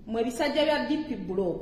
mwe bisajja bya DP block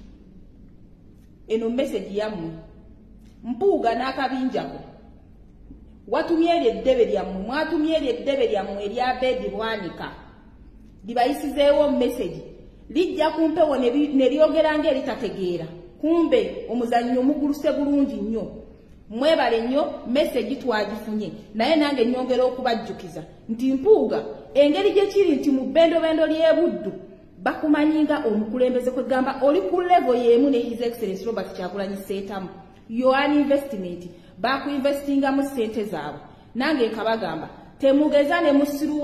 eno message yammwe Mpuuga n'akabinjako watumye eddebe lyammwe mwatumye eddebe lyammwe erya Abed Bwanika libayisizeewo message lijja kumpewo ne lyogera ng'eritategeera kumbe omuzannyo muguluse bulungi nnyo mwebale nnyo message twagifunye naye nange nnyongera okubajjukiza nti Mpuuga engeri gye kiri nti mu bbendobendo ly'ebuddu bakumanyinga omukulembeze kwe gamba oli ku level y'emu ne His Excellency Robert Kyagulanyi Ssentamu Yohani investment baku investinga mu sente zaabwe nange nkabagamba temugeza ne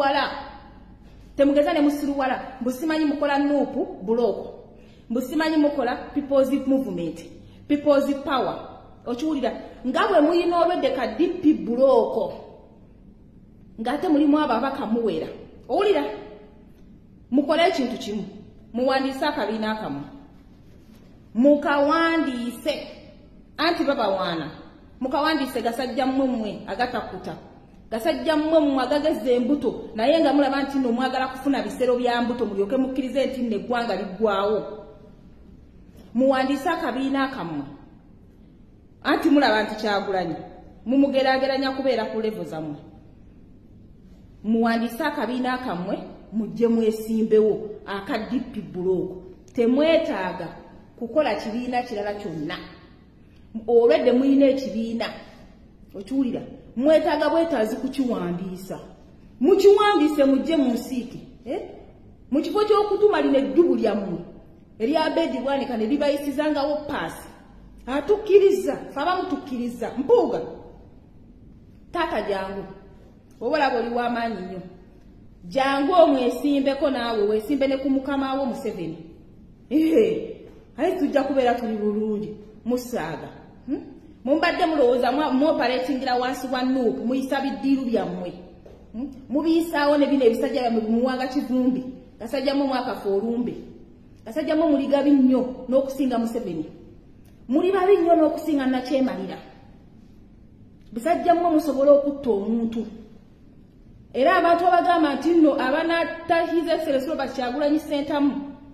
musiruwala mbusimanyi mukola nupu buloko mbusimanyi mukola people's movement people's power okiwulira nga bwe muyina olwedde ka DP buloko ngate mulimu ababaka muwera owulira mukola ekintu kimu muwandiise akabiina akamu mukawandiise anti baba wana mukawandiise gasajja mmwe agatakuta gasajja mmwe agageze embuto naye nga mulaba nti nno mwagala kufuna bisero bya mbuto mulyoke mukkirize nti neggwanga liggwawo muwandiise akabiina akammwe anti mulaba nti Kyagulanyi mumugeraageranya kubeera ku levo zammwe muwandiise akabiina akammwe mujje mwesimbewo aka DP block temwetaaga kukola kibiina kirala kyonna olwedde muyina ekibiina okiwulira mwetaaga bwetaazi kukiwandiisa mukiwandiise mujje mu nsiike mu kifo ky'okutuma lino eddubu lyammwe erya Abed Bwanika ne libayisizangawo paasi atukkiriza fe abamutukkiriza Mpuuga taata jangu obalaba oli w'amaanyi nnyo jangu omwesimbeko naawe weesimbe ne ku mukama wo Museveni aye tujja kubeera tuli bulungi musaaga mumbadde mulowooza muoperatingira wansi wa nuupu muyisa biddiiru byammwe mubiyisaawo ne bino ebisajja byammwe bumuwanga kivumbi gasajjamu mwakafa olumbe gasajjamu muli gabi nnyo n'okusinga Museveni muli babi nnyo n'okusinga Nakyemalira bisajjamu musobole okutta omuntu era abantu abagamba nti nno abanatta His Excellency Robert Kyagulanyi Ssentamu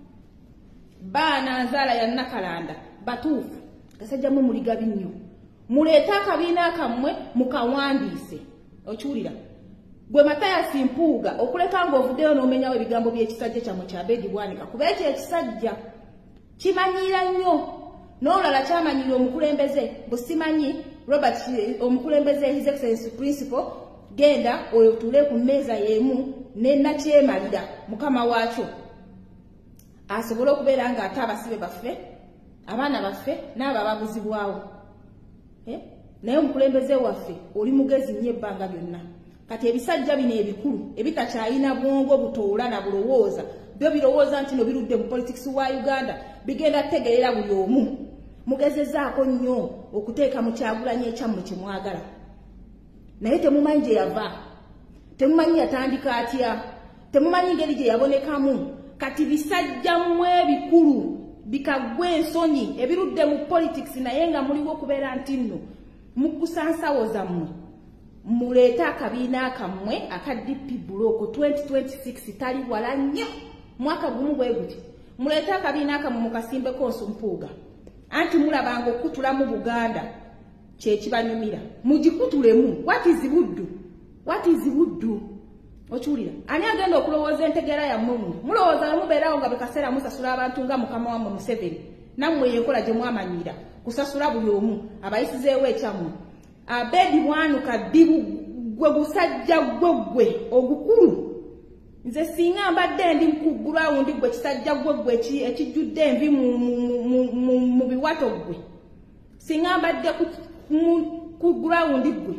baana nzaala ya Nakalanda batuufu gasajjamu muli gabi nnyo muleete akabiina kammwe mukawandiise okiwulira gwe Matayasi Mpuuga okuleka ng'ovuddeyo n'omenyawo ebigambo by'ekisajja kyammwe kya Abed Bwanika kuba ekyo ekisajja kimanyiira nnyo n'olala kyamanyira omukulembeze busimanyi Robert omukulembeze His Excellency Principal genda oyo tule ku mmeeza y'emu ne Nakyemalira mukama waakyo asobole okubeera nga ate abasibe baffe abaana baffe n'abo ababuzibwawo naye omukulembeze waffe oli mugezi nnyo ebbanga lyonna kati ebisajja bino ebikulu ebitakyayina bwongo butoola na bulowooza byo birowooza nti no birudde mu politics wa Uganda bigenda tegeerera buli omu mugezezaako nnyo okuteeka mu Kyagulanyi ekyammwe kye mwagala naye temumanyi gye yava temumanyi yatandika atya temumanyi ngeri gye yabonekamu kati bisajja mmwe ebikulu bikagwa ensonyi ebirudde mu politics naye nga muliwo okubeera nti nno mukusansawo zammwe muleete akabiina kammwe aka DP block 2026 tali wala nnyo mwaka gumu bwe guti muleete akabiina kammwe mukasimbeko Mpuuga anti mulabanga okutula mu Buganda kyekibanyumira mugikutulemu what is buddu okiwulira ani agenda okulowooza entegeera yammwe mulowooza ne mubeerawo nga bekaseera musasula abantu nga mukama wammwe Museveni nammwe yenkola gye mwamanyira kusasula buli omu abayisizeewo ekyammwe Abed Bwanika ddibu gwe busajja gwe ogukulu nze singa mbadde ndi ku ground gwe kisajja gwe ekijjudde envi mu biwato gwe singa mbadde ku ground gwe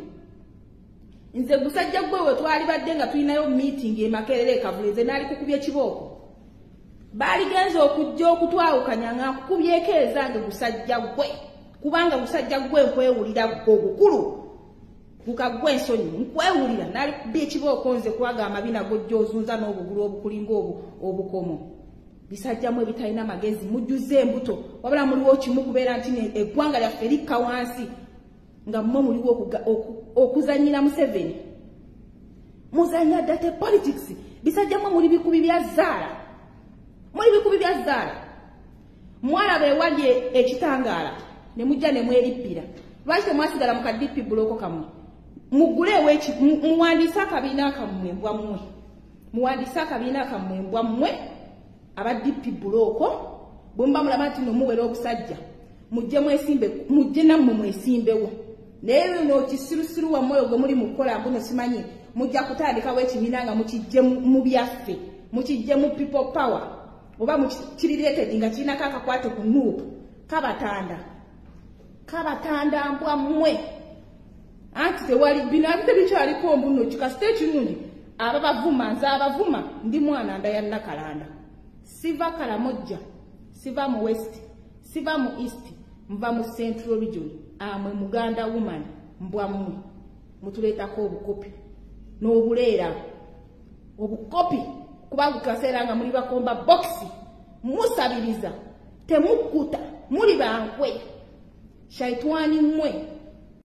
nze gusajja gwe we twali badde nga tulinayo meeting e Makerere Kavuleze nali kukubya ekibooko baali genza okujja okutwawukanya nga kukubyeko ezange gusajja gwe kubanga gusajja gwe nkwewulira ogukulu gukagwa ensonyi nkwewulira nali kubya ekibooko nze kwaga amabina gojja ozunza n'obugulu obukulinga obukomo bisajjamu ebitalina magezi mujjuze embuto wabula muliwo kimu kubeera nti eggwanga lyaffe likka wansi nga mmwe muliwo okuzanyira Museveni muzanya date politics bisajjamu muli bikubi bya zaala muli kubi bya Zara mwala be wali ekitangala ne mujja ne mwerippira lwaki mwasigala mu kadipi buloko kamwe mugule wechi muwandisa kabina kamwe mbwa mmwe muwandisa kabina kamwe mbwa mmwe abadipi buloko bumba mulamati no muwera obusajja mujje mwesimbe mujje nammwe mwesimbewo naye no kisirusiru wa moyo gwe muri mukola mbuno simanyi mujja kutandika wekibiina nga mukijje mu byaffe mukijje mu people power oba mukirirated nga kirina kakakwate ku nuupu kabatanda mbwa mmwe anti tewali bino abite bikyaliko mbuno kikasite kirungi ababavuma nze abavuma ndi mwana nda ya Nakalanda siva Kalamojja siva mu west siva mu east mva mu central region amwe Muganda woman mbwa mmwe mutuleetako obukopi n'obuleera obukopi kubanga kaseera nga muli bakomba boxi musabiriza temukuta muli bankwe shaitwani mmwe